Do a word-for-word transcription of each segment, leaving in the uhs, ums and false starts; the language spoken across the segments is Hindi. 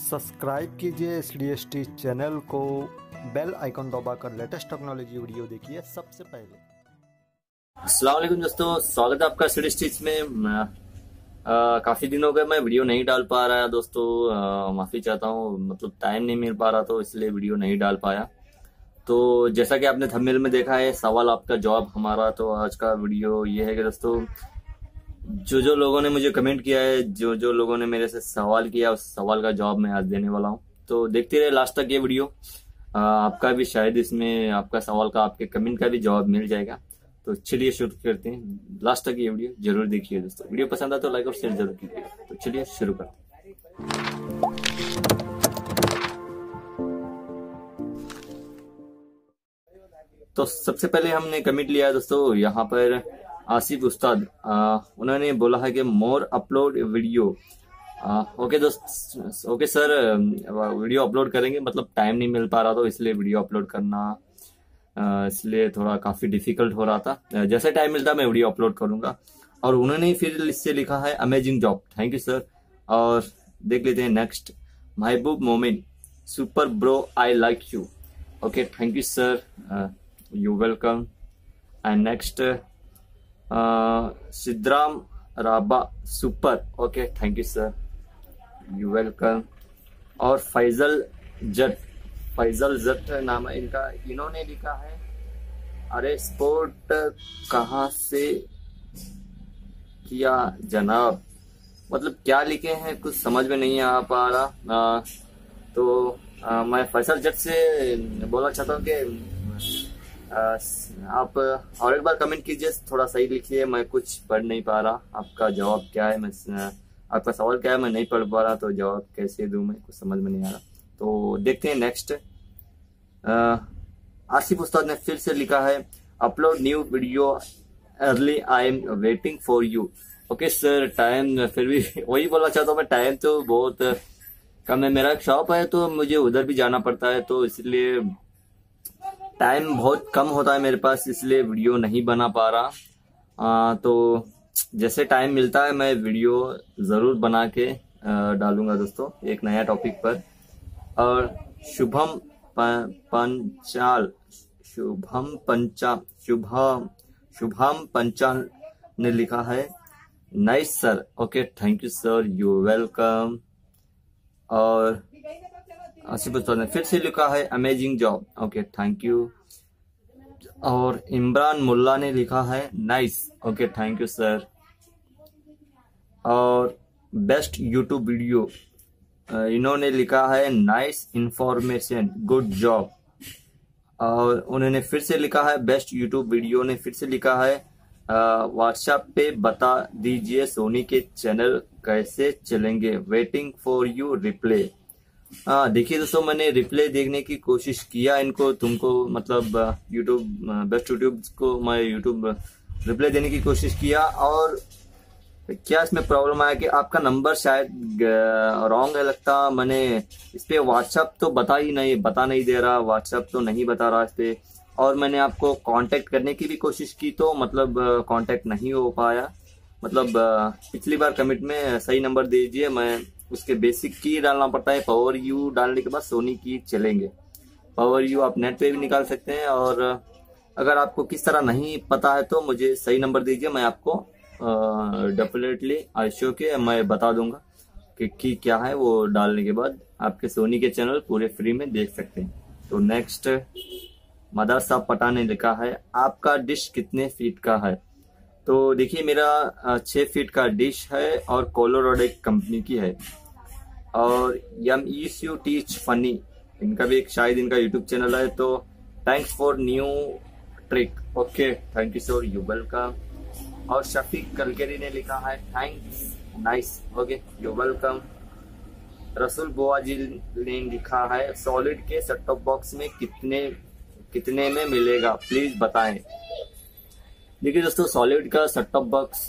सब्सक्राइब कीजिए S D S T channel को, बेल आइकन दबाकर लेटेस्ट टेक्नोलॉजी वीडियो देखिए सबसे पहले। अस्सलाम वालेकुम दोस्तों, स्वागत है आपका एस डी एस टी में। आ, काफी दिन हो गए मैं वीडियो नहीं डाल पा रहा दोस्तों, आ, माफी चाहता हूँ, मतलब टाइम नहीं मिल पा रहा तो इसलिए वीडियो नहीं डाल पाया। तो जैसा कि आपने थंबनेल में देखा है, सवाल आपका जवाब हमारा। तो आज का वीडियो ये है कि दोस्तों, जो जो लोगों ने मुझे कमेंट किया है, जो जो लोगों ने मेरे से सवाल किया, उस सवाल का जवाब मैं आज देने वाला हूँ। तो देखते रहे लास्ट तक ये वीडियो, आ, आपका भी शायद इसमें आपका सवाल का, आपके कमेंट का भी जवाब मिल जाएगा। तो चलिए शुरू करते हैं। लास्ट तक ये वीडियो जरूर देखिए दोस्तों। वीडियो पसंद आए तो लाइक और शेयर जरूर कीजिएगा। तो चलिए शुरू करते हैं। तो सबसे पहले हमने कमेंट लिया है दोस्तों, यहाँ पर आसिफ उस्ताद, आ, उन्होंने बोला है कि more upload video. Ah, okay दोस्त, ओके सर, वीडियो अपलोड करेंगे, मतलब टाइम नहीं मिल पा रहा तो इसलिए वीडियो अपलोड करना आ, इसलिए थोड़ा काफी डिफिकल्ट हो रहा था। जैसे टाइम मिलता मैं वीडियो अपलोड करूंगा। और उन्होंने फिर इससे लिखा है amazing job, thank you sir. और देख लेते हैं next, Mehboob Momin, super bro I like you, okay thank you sir, you welcome. And next Siddharam Raba, super, okay thank you sir, you welcome. और फैजल जट, फैजल जट नाम है इनका, इन्होंने लिखा है अरे स्पोर्ट कहाँ से किया जनाब, मतलब क्या लिखे हैं कुछ समझ में नहीं आ पा रहा। आ, तो आ, मैं फैजल जट से बोलना चाहता हूँ कि आप और एक बार कमेंट कीजिए, थोड़ा सही लिखिए, मैं कुछ पढ़ नहीं पा रहा। आपका जवाब क्या है, मैं आपका सवाल क्या है, मैं नहीं पढ़ पा रहा, तो जवाब कैसे दूं मैं, कुछ समझ में नहीं आ रहा। तो देखते हैं नेक्स्ट। आसिफ उस्ताद ने फिर से लिखा है upload new video early, I am waiting for you. Okay sir, time फिर भी वही बोलना चाहता हूँ मैं, टाइम तो बहुत कम है। मेरा एक शॉप है तो मुझे उधर भी जाना पड़ता है, तो इसलिए टाइम बहुत कम होता है मेरे पास, इसलिए वीडियो नहीं बना पा रहा। आ, तो जैसे टाइम मिलता है मैं वीडियो जरूर बना के डालूंगा दोस्तों, एक नया टॉपिक पर। और शुभम पंचाल, शुभम पंचा शुभम शुभम पंचाल ने लिखा है nice sir, okay thank you sir, you welcome. और आसिफ उस्ताद ने फिर से लिखा है amazing job, okay thank you. और इमरान मुल्ला ने लिखा है nice, okay thank you sir. और बेस्ट यूट्यूब वीडियो, इन्होंने लिखा है नाइस इंफॉर्मेशन, गुड जॉब। और उन्होंने फिर से लिखा है बेस्ट यूट्यूब वीडियो ने फिर से लिखा है व्हाट्सएप पे बता दीजिए सोनी के चैनल कैसे चलेंगे, वेटिंग फॉर यू रिप्ले। हाँ देखिए दोस्तों, मैंने रिप्ले देखने की कोशिश किया इनको, तुमको मतलब यूट्यूब बेस्ट यूट्यूब को मैं यूट्यूब रिप्ले देने की कोशिश किया। और क्या इसमें प्रॉब्लम आया कि आपका नंबर शायद रॉन्ग है लगता, मैंने इस पे व्हाट्सएप तो बता ही नहीं बता नहीं दे रहा, व्हाट्सएप तो नहीं बता रहा इस पे। और मैंने आपको कांटेक्ट करने की भी कोशिश की तो मतलब कांटेक्ट नहीं हो पाया। मतलब पिछली बार कमेंट में सही नंबर दीजिए, मैं उसके बेसिक की डालना पड़ता है, पावर यू डालने के बाद सोनी की चलेंगे। पावर यू आप नेट पे भी निकाल सकते हैं। और अगर आपको किस तरह नहीं पता है तो मुझे सही नंबर दीजिए, मैं आपको डेफिनेटली आई शो के मैं बता दूंगा कि की क्या है, वो डालने के बाद आपके सोनी के चैनल पूरे फ्री में देख सकते हैं। तो नेक्स्ट, मदार साहब पटा ने लिखा है आपका डिश कितने फीट का है। तो देखिए मेरा छह फीट का डिश है और कोलोराडो कंपनी की है। और M S U teach funny, इनका भी एक शायद इनका यूट्यूब चैनल है। तो thanks for new trick, okay thank you sir, you welcome. और शफीक कलकरी ने लिखा है thanks nice, okay you welcome. Rasool बुआ जी ने लिखा है सॉलिड के सेट टॉप बॉक्स में कितने कितने में मिलेगा प्लीज बताएं। देखिए दोस्तों, सॉलिड का सेट टॉप बॉक्स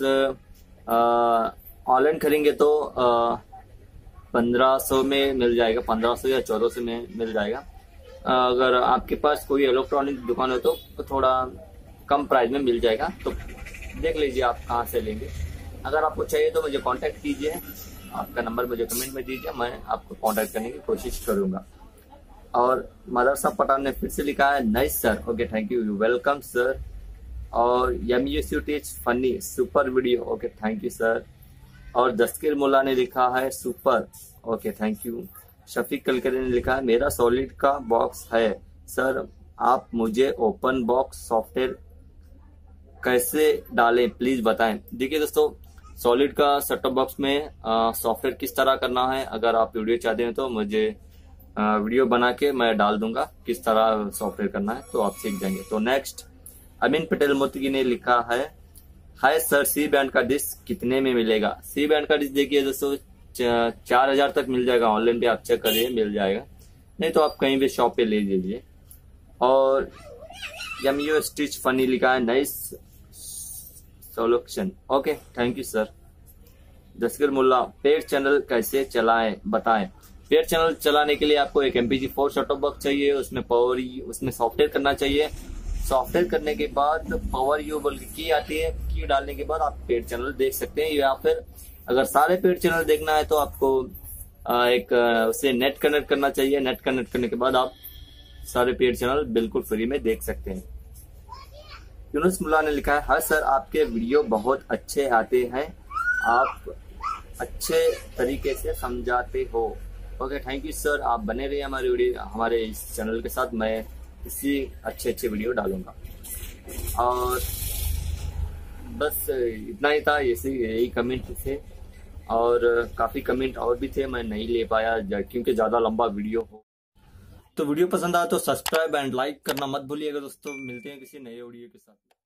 ऑनलाइन खरीदेंगे तो पंद्रह सौ में मिल जाएगा, पंद्रह सौ या चौदह सौ में मिल जाएगा। आ, अगर आपके पास कोई इलेक्ट्रॉनिक दुकान हो तो, तो थोड़ा कम प्राइस में मिल जाएगा। तो देख लीजिए आप कहाँ से लेंगे। अगर आपको चाहिए तो मुझे कांटेक्ट कीजिए। आपका नंबर मुझे कमेंट में दीजिए, मैं आपको कांटेक्ट करने की कोशिश करूंगा। और मदरसा पठान ने फिर से लिखा है nice sir, okay thank you, welcome sir. और M U C teach funny super video, okay thank you sir. और दस्तगीर मुल्ला ने लिखा है super, okay thank you. Shafiq Kalkari ने लिखा है मेरा सॉलिड का बॉक्स है सर, आप मुझे ओपन बॉक्स सॉफ्टवेयर कैसे डालें प्लीज बताएं। देखिए दोस्तों, सॉलिड का सेट टॉप बॉक्स में सॉफ्टवेयर किस तरह करना है, अगर आप वीडियो चाहते हैं तो मुझे आ, वीडियो बना के मैं डाल दूंगा किस तरह सॉफ्टवेयर करना है, तो आप सीख जाएंगे। तो नेक्स्ट अमीन पटेल मोती ने लिखा है हाय सर, सी बैंड का डिस्क कितने में मिलेगा। सी बैंड का डिस्क देखिए दोस्तों चार हजार तक मिल जाएगा, ऑनलाइन पे आप चेक करिए मिल जाएगा, नहीं तो आप कहीं भी शॉप पे ले लीजिए। और एम यू स्टिच फनी लिखा है nice solution, okay thank you sir. Dastagir Mulla paid channel कैसे चलाएं बताएं। पेड चैनल चलाने के लिए आपको एक MPEG four set top box चाहिए, उसमें पावर उसमें सॉफ्टवेयर करना चाहिए। सॉफ्टवेयर करने के बाद पावर यू बोल की आती है, की डालने के बाद आप पेड चैनल देख सकते हैं। या फिर अगर सारे पेड चैनल देखना है तो आपको एक उसे नेट कनेक्ट करना चाहिए। नेट कनेक्ट करने के बाद आप सारे पेड चैनल बिल्कुल फ्री में देख सकते हैं। यूनुस मुल्ला ने लिखा है हाँ सर, आपके वीडियो बहुत अच्छे आते हैं, आप अच्छे तरीके से समझाते हो, ओके थैंक यू सर। आप बने रहिए हमारे वीडियो हमारे इस चैनल के साथ, मैं इसी अच्छे अच्छे वीडियो डालूंगा। और बस इतना ही था, ऐसे यही कमेंट थे और काफी कमेंट और भी थे, मैं नहीं ले पाया क्योंकि ज्यादा लंबा वीडियो हो। तो वीडियो पसंद आया तो सब्सक्राइब एंड लाइक करना मत भूलिएगा दोस्तों। मिलते हैं किसी नए वीडियो के साथ।